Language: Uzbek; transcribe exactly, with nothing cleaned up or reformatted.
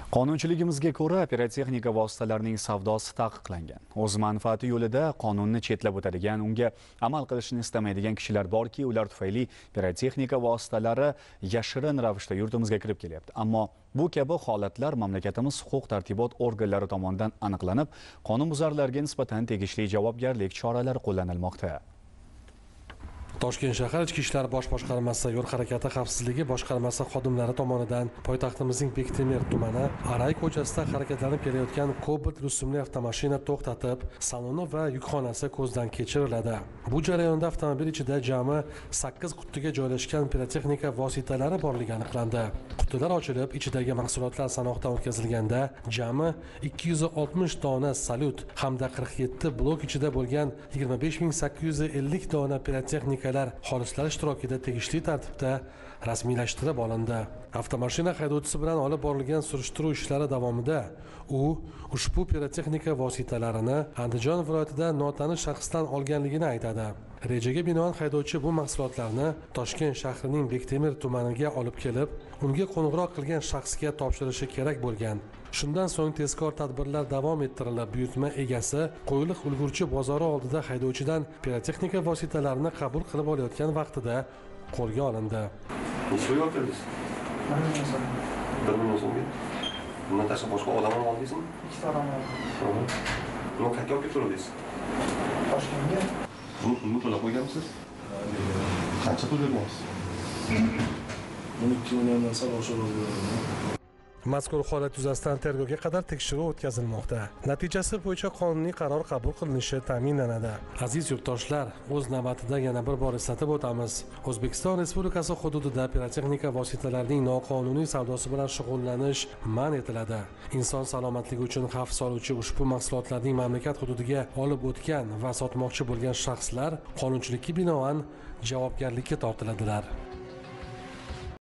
Qonunchiligimizga ko'ra pirotexnika vositalarining savdosi taqiqlangan. O'z manfaati yo'lida qonunni chetlab o'tadigan, unga amal qilishni istamaydigan kishilar borki, ular tufayli pirotexnika vositalari yashirin ravishda yurtimizga kirib kelyapti. Ammo bu kabi holatlar mamlakatimiz huquq-tartibot organlari tomonidan aniqlanib, qonunbuzarlarga nisbatan tegishli javobgarlik choralari qo'llanilmoqda. Toshkent shahar Ichki ishlar bosh boshqarmasi yo'l harakati xavfsizligi boshqarmasi xodimlari tomonidan poytaxtimizning Bektemir tumani Aray ko'chasida harakatlanib kelayotgan Cobalt rusumli avtomashina to'xtatib, saloni va yukxonasi ko'zdan kechiriladi. Bu jarayonda avtomobil ichida jami sakkiz qutiga joylashgan pirotexnika vositalari borligi aniqlandi. Qutilar ochilib, ichidagi mahsulotlar sanoqdan o'tkazilganda jami ikki yuz oltmish dona salyut hamda qirq yetti blok ichida bo'lgan yigirma besh ming sakkiz yuz ellik dona pirotexnika xolislar ishtirokida tegishli tartibda rasmiylashtirib olindi. Avtomashina haydovchisi bilan olib borilgan surishtiruv ishlari davomida u ushbu pirotexnika vositalarini Andijon viloyatida notanish shaxsdan olganligini aytadi. Rejaga binoan haydovchi bu mahsulotlarni Toshkent shahrining Bektemir tumaniga olib kelib, unga qo'ng'iroq qilgan shaxsga topshirishi kerak bo'lgan. Shundan so'ng tezkor tadbirlar davom ettirilib, buyurtma egasi Qo'yliq ulgurji bozori oldida haydovchidan pirotexnika vositalarini qabul qilib olayotgan vaqtida qo'lga olindi. Nechta yo'l kirdingiz? bir million so'mga. Bundan tashqari boshqa odam ham oldingizmi? ikkita odam oldim. Nima qayerga olib ketirdingiz? Toshkentga. Buni to'lab qo'yganmisiz? Qancha to'layapsiz? o'n ikki milliondan sal oshirildi. Mazkur holat yuzasidan tergovga qadar tekshiruv o'tkazilmoqda. Natijasi bo'yicha qonuniy qaror qabul qilinishi ta'minlanadi. Aziz yurtdoshlar, o'z navbatida yana bir bor eslatib o'tamiz. O'zbekiston Respublikasi hududida pirotexnika vositalarining noqonuniy savdosi bilan shug'ullanish man etiladi. Inson salomatligi uchun xavf soluvchi ushbu mahsulotlarning mamlakat hududiga olib o'tgan va sotmoqchi bo'lgan shaxslar qonunchilikka binoan javobgarlikka tortiladilar.